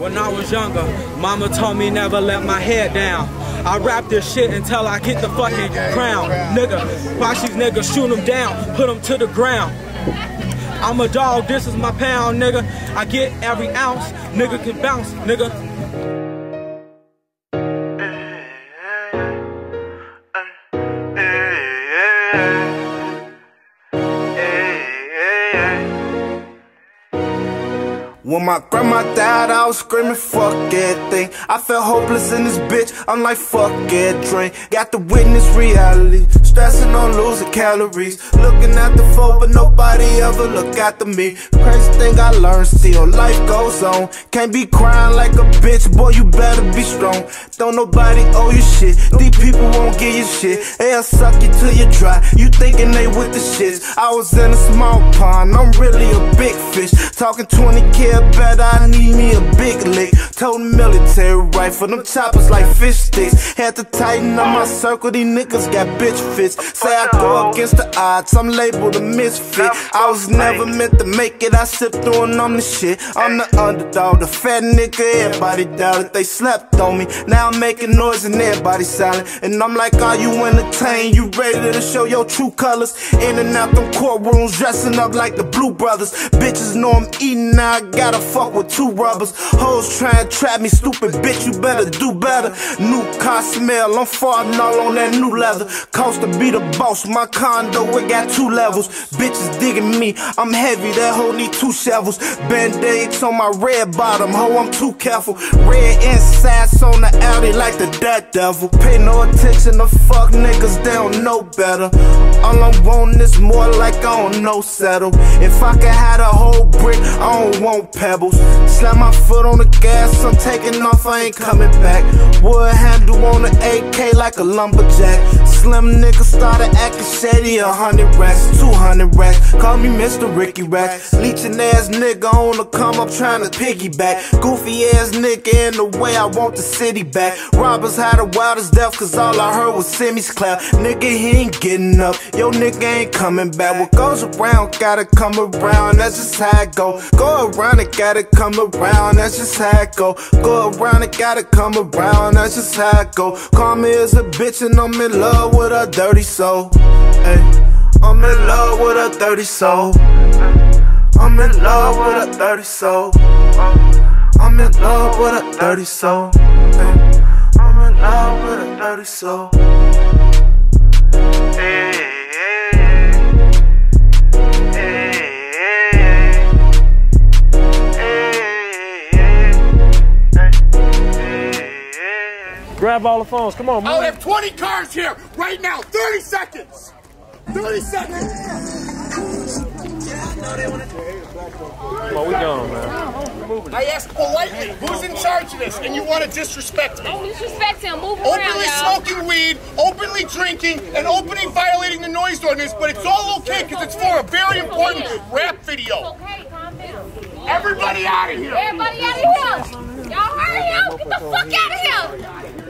When I was younger, mama told me never let my head down. I rap this shit until I get the fucking crown. Nigga, watch these niggas shoot them down, put them to the ground. I'm a dog, this is my pound, nigga. I get every ounce, nigga can bounce, nigga. When my grandma died, I was screaming, fuck everything. I felt hopeless in this bitch, I'm like, fuck everything. Got to witness reality, stressing on losing calories. Looking at the foe, but nobody ever look after me. Crazy thing I learned still, life goes on. Can't be crying like a bitch, boy, you better be strong. Don't nobody owe you shit, these people won't give you shit. They'll suck you till you dry, you thinking they with the shits. I was in a small pond, I'm really a big fish. Talking 20K better, I need me a big lick. Told the military rifle, them choppers like fish sticks. Had to tighten up my circle, these niggas got bitch fits. Say I go against the odds, I'm labeled a misfit. I was never meant to make it, I slipped through and I'm the shit. I'm the underdog, the fat nigga, everybody doubted. They slept on me, now I'm making noise and everybody silent. And I'm like, are you entertained? You ready to show your true colors? In and out them courtrooms, dressing up like the Blue Brothers. Bitches know I'm eating, now I gotta fuck with two rubbers. Hoes try and trap me, stupid bitch, you better do better. New car smell, I'm farting all on that new leather. Cost to be the boss, my condo, it got 2 levels. Bitches digging me, I'm heavy, that hoe need 2 shovels. Band-aids on my red bottom, ho, I'm too careful. Red insides on the alley like the dead devil. Pay no attention to fuck niggas, they don't know better. All I'm wanting is more like I don't know settle. If I could have a whole brick, I don't want pebbles. Slam my foot on the gas, I'm taking off, I ain't coming back. Wood handle on the AK like a lumberjack. Slim nigga started acting shady, 100 racks, 200 racks. Call me Mr. Ricky Racks. Leeching ass nigga on the come up trying to piggyback. Goofy ass nigga in the way, I want the city back. Robbers had the wildest death, cause all I heard was semis clap. Nigga, he ain't getting up, yo nigga ain't coming back. What goes around, gotta come around, that's just how it go. Go around, it gotta come around, that's just how it go. Go around, it gotta come around, that's just how it go. Call me as a bitch and I'm in love with a dirty soul. Ay, I'm in love with a dirty soul. I'm in love with a dirty soul. I'm in love with a dirty soul. Ay, I'm in love with a dirty soul. Grab all the phones, come on, man. I'll have 20 cars here right now. 30 seconds. 30 seconds. Come on, we gone, man. I asked politely, who's in charge of this? And you want to disrespect me. Don't disrespect him. Move around, Openly smoking weed, openly drinking, and openly violating the noise ordinance, but it's all okay because it's for a very important rap video. Okay, calm down. Everybody out of here. Everybody out of here. Y'all hurry up. Get the fuck out of here.